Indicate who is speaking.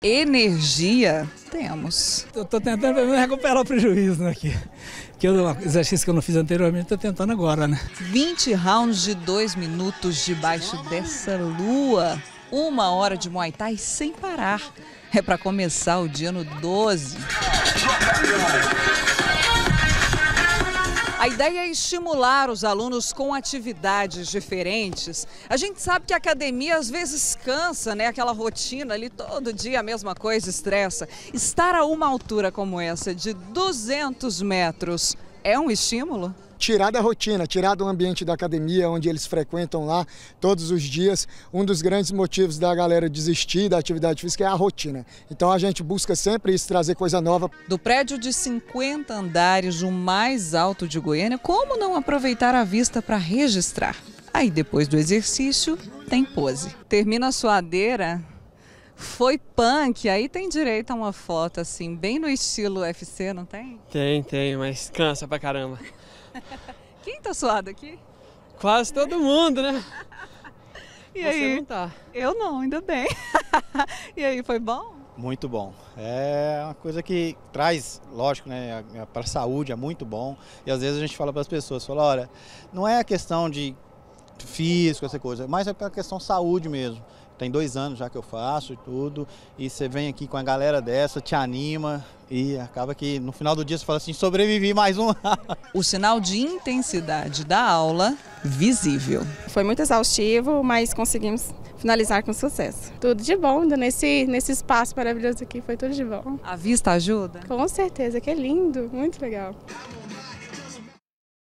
Speaker 1: energia, temos.
Speaker 2: Eu estou tentando recuperar o prejuízo, né, aqui. Que o exercício que eu não fiz anteriormente, estou tentando agora, né?
Speaker 1: 20 rounds de 2 minutos debaixo dessa lua. 1 hora de Muay Thai sem parar. É para começar o dia no 12. A ideia é estimular os alunos com atividades diferentes. A gente sabe que a academia às vezes cansa, né? Aquela rotina ali, todo dia a mesma coisa, estressa. Estar a uma altura como essa, de 200 metros, é um estímulo?
Speaker 3: Tirar da rotina, tirar do ambiente da academia, onde eles frequentam lá todos os dias. Um dos grandes motivos da galera desistir da atividade física é a rotina. Então a gente busca sempre isso, trazer coisa nova.
Speaker 1: Do prédio de 50 andares, o mais alto de Goiânia, como não aproveitar a vista para registrar? Aí depois do exercício, tem pose. Termina a suadeira, foi punk, aí tem direito a uma foto assim, bem no estilo UFC, não tem?
Speaker 4: Tem, mas cansa pra caramba.
Speaker 1: Quem tá suado aqui?
Speaker 4: Quase todo mundo, né?
Speaker 1: E
Speaker 4: Você
Speaker 1: aí?
Speaker 4: não tá.
Speaker 1: Eu não, ainda bem. E aí, foi bom?
Speaker 5: Muito bom. É uma coisa que traz, lógico, né, para a saúde, é muito bom. E às vezes a gente fala para as pessoas, olha, não é a questão de físico, essa coisa, mas é pela questão saúde mesmo. Tem 2 anos já que eu faço e tudo, e você vem aqui com a galera dessa, te anima e acaba que no final do dia você fala assim, sobrevivi mais um.
Speaker 1: O sinal de intensidade da aula visível.
Speaker 6: Foi muito exaustivo, mas conseguimos finalizar com sucesso. Tudo de bom, nesse espaço maravilhoso aqui, foi tudo de bom.
Speaker 1: A vista ajuda?
Speaker 6: Com certeza, que é lindo, muito legal.